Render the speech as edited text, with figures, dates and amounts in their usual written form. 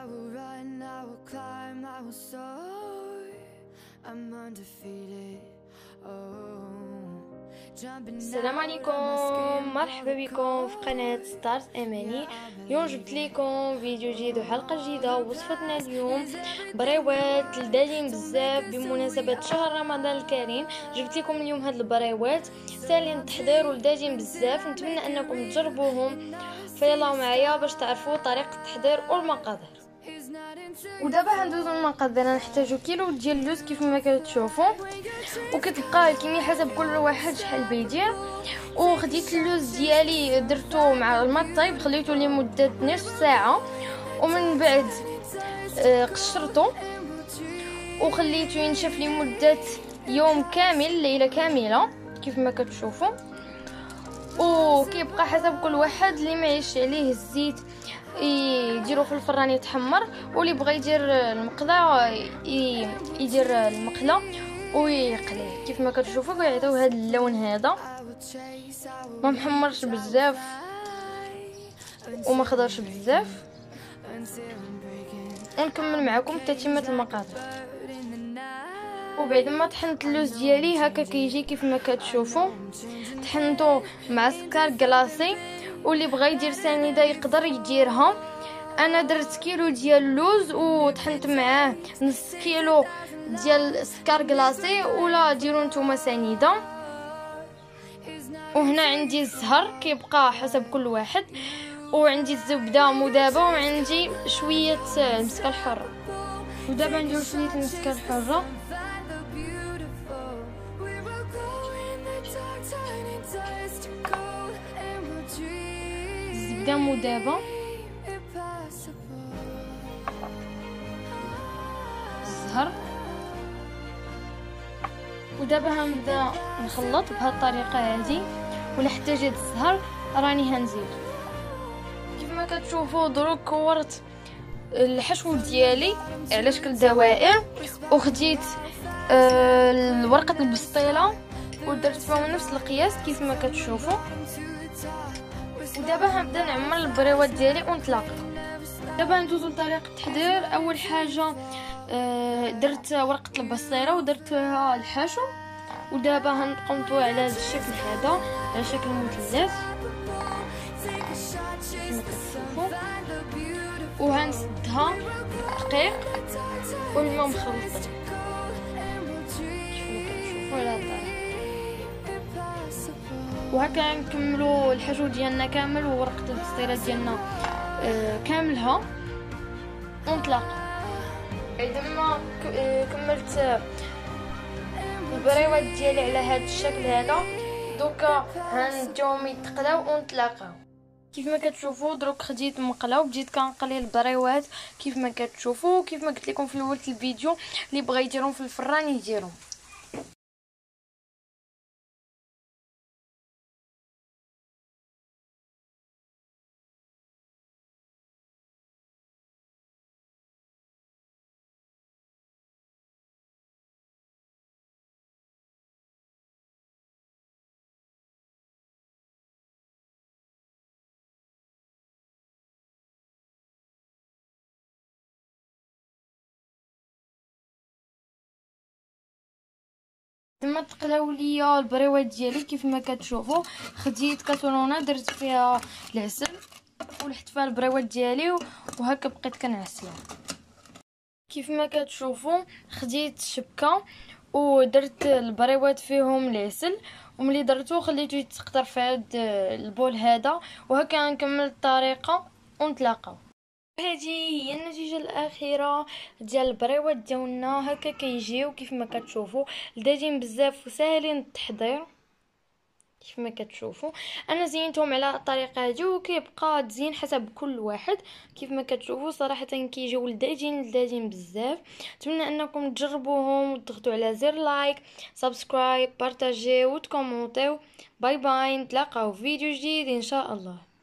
will run, I will climb, I will soar. I'm undefeated. السلام عليكم، مرحبا بكم في قناة ستارز اماني. اليوم جبت لكم فيديو جديد وحلقة جديدة. وصفتنا اليوم بريوات لذاذين بزاف بمناسبة شهر رمضان الكريم. جبت لكم اليوم هاد البريوات ساهلين التحضير ولذاذين بزاف، نتمنى انكم تجربوهم. فيلا معايا باش تعرفوا طريقة التحضير والمقادير. ودابا غندوزو المقادير. نحتاجو كيلو ديال اللوز كيف ما كتشوفوا، وكتبقى الكميه حسب كل واحد شحال بيدير. وخديت اللوز ديالي درتو مع الماء طايب، خليته لمده نصف ساعه، ومن بعد قشرته وخليته ينشف لمده يوم كامل، ليله كامله كيف ما كتشوفوا. وكيبقى حسب كل واحد اللي معيش عليه الزيت يديرو في الفران يتحمر، واللي بغى يدير المقله يدير المقله ويقليه كيف ما كتشوفوا. كيعطيو هذا اللون هذا، ما محمرش بزاف وما خضرش بزاف. ونكمل معكم تتمه المقادير. وبعد ما طحنت اللوز ديالي هكا كيجي كيف ما كتشوفوا. طحنته مع سكر كلاصي، واللي بغى يدير سنيده يقدر يديرها. انا درت كيلو ديال اللوز وطحنت معاه نص كيلو ديال سكر كلاصي، ولا ديروا نتوما سنيده. وهنا عندي الزهر كيبقى حسب كل واحد، وعندي الزبده مذابه، وعندي شويه المسكه الحره. ودابا ندير شويه المسكه الحره. الزبده مذابه، الزهر. ودابا غنبدا نخلط بهذه الطريقه هذه. ولا احتاجت الزهر راني هنزيد كيف ما كتشوفوا. دروك كورت الحشو ديالي على شكل دوائر، وخديت ورقه البسطيله ودرت فيهم نفس القياس كيف ما كتشوفوا. ودابا غنبدا نعمر البريوات ديالي ونطلق. دابا ندوزو لطريقه التحضير. اول حاجه درت ورقه البسطيله ودرتها الحشو، ودابا غنقمطو على الشكل هذا، على شكل مثلث كما كتشوفوا. وغنسدها دقيق والماء مخلط كما كتشوفوا على الطريقه. وهكا نكملوا الحشو ديالنا كامل وورقه البسطيله ديالنا كاملها ونطلق. بعد ما كملت البريوات ديالي على هذا الشكل هذا، دوكا غنديهم يتقلاو ونطلقاو كيف ما كتشوفوا. دروك خديت مقله وبديت كنقلي البريوات كيف ما كتشوفوا. كيف ما قلت لكم في الاول الفيديو، اللي بغى يديرهم في الفران يديرهم. لما تقلاو ليا البريوات ديالي كيف ما كتشوفوا، خديت كاسرونه درت فيها العسل ولحت فيها البريوات ديالي، وهكا بقيت كنعسلها كيف ما كتشوفوا. خديت شبكه ودرت البريوات فيهم العسل، وملي درتو خليته يتقطر في هذا البول هذا. وهكا نكمل الطريقه ونتلاقاو. هذه هي النتيجه الاخيره ديال البريوات ديالنا. هكا كيجيو كيف ما كتشوفوا، لذاذين بزاف وساهلين التحضير كيف ما كتشوفوا. انا زينتهم على الطريقه هذه، وكيبقى تزيين حسب كل واحد كيف ما كتشوفوا. صراحه كيجيو لذاذين بزاف. نتمنى انكم تجربوهم وتضغطوا على زر لايك، سبسكرايب، بارطاجيو وتكومونطيو. باي باي، نتلاقاو في فيديو جديد ان شاء الله.